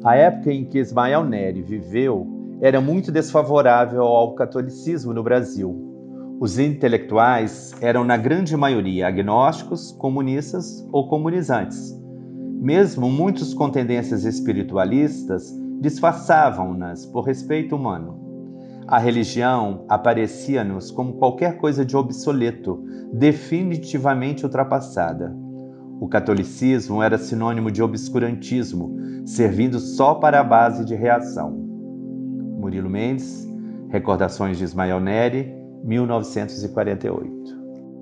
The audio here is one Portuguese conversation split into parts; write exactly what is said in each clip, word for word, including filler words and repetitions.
A época em que Ismael Nery viveu era muito desfavorável ao catolicismo no Brasil. Os intelectuais eram, na grande maioria, agnósticos, comunistas ou comunizantes. Mesmo muitos com tendências espiritualistas disfarçavam-nas por respeito humano. A religião aparecia-nos como qualquer coisa de obsoleto, definitivamente ultrapassada. O catolicismo era sinônimo de obscurantismo, servindo só para a base de reação. Murilo Mendes, Recordações de Ismael Nery, mil novecentos e quarenta e oito.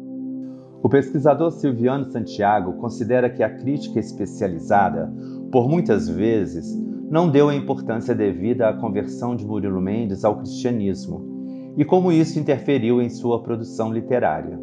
O pesquisador Silviano Santiago considera que a crítica especializada, por muitas vezes, não deu a importância devida à conversão de Murilo Mendes ao cristianismo e como isso interferiu em sua produção literária.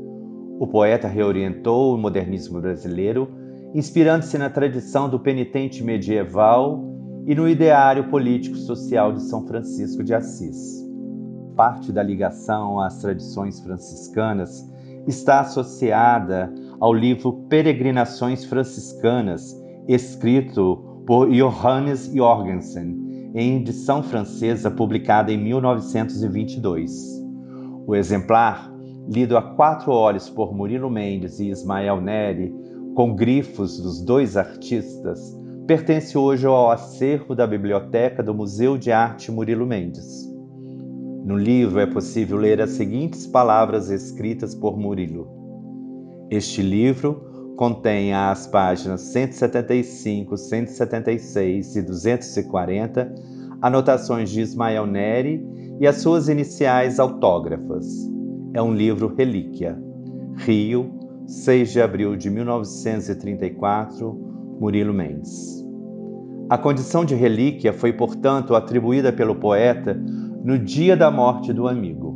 O poeta reorientou o modernismo brasileiro, inspirando-se na tradição do penitente medieval e no ideário político-social de São Francisco de Assis. Parte da ligação às tradições franciscanas está associada ao livro Peregrinações Franciscanas, escrito por Johannes Jorgensen, em edição francesa publicada em mil novecentos e vinte e dois. O exemplar, lido a quatro olhos por Murilo Mendes e Ismael Nery, com grifos dos dois artistas, pertence hoje ao acervo da biblioteca do Museu de Arte Murilo Mendes. No livro é possível ler as seguintes palavras escritas por Murilo. Este livro contém as páginas cento e setenta e cinco, cento e setenta e seis e duzentos e quarenta anotações de Ismael Nery e as suas iniciais autógrafas. É um livro relíquia. Rio, seis de abril de mil novecentos e trinta e quatro, Murilo Mendes. A condição de relíquia foi, portanto, atribuída pelo poeta no dia da morte do amigo.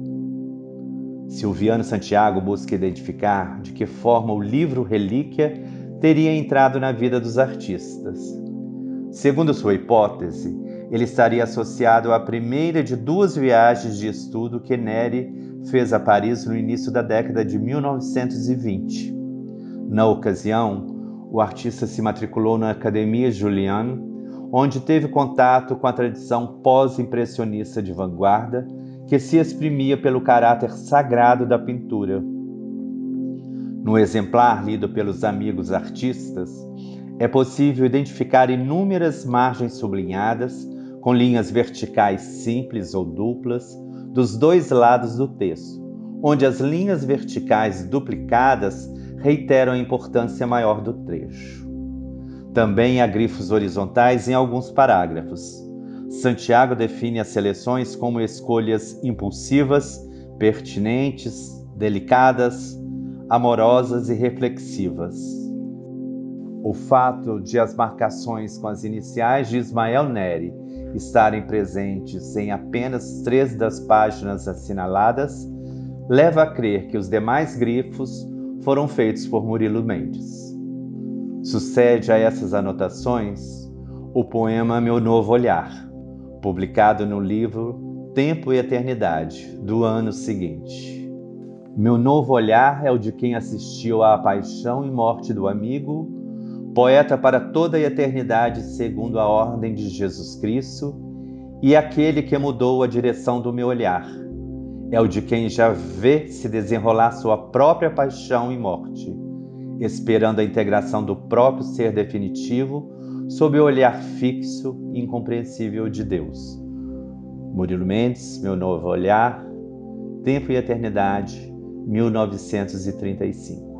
Silviano Santiago busca identificar de que forma o livro relíquia teria entrado na vida dos artistas. Segundo sua hipótese, ele estaria associado à primeira de duas viagens de estudo que Nery fez a Paris no início da década de mil novecentos e vinte. Na ocasião, o artista se matriculou na Academia Julian, onde teve contato com a tradição pós-impressionista de vanguarda, que se exprimia pelo caráter sagrado da pintura. No exemplar lido pelos amigos artistas, é possível identificar inúmeras margens sublinhadas, com linhas verticais simples ou duplas, dos dois lados do texto, onde as linhas verticais duplicadas reiteram a importância maior do trecho. Também há grifos horizontais em alguns parágrafos. Santiago define as seleções como escolhas impulsivas, pertinentes, delicadas, amorosas e reflexivas. O fato de as marcações com as iniciais de Ismael Nery estarem presentes em apenas três das páginas assinaladas leva a crer que os demais grifos foram feitos por Murilo Mendes. Sucede a essas anotações o poema Meu Novo Olhar, publicado no livro Tempo e Eternidade, do ano seguinte. Meu novo olhar é o de quem assistiu à paixão e morte do amigo, poeta para toda a eternidade segundo a ordem de Jesus Cristo, e aquele que mudou a direção do meu olhar. É o de quem já vê se desenrolar sua própria paixão e morte, esperando a integração do próprio ser definitivo sob o olhar fixo e incompreensível de Deus. Murilo Mendes, Meu Novo Olhar, Tempo e Eternidade, mil novecentos e trinta e cinco.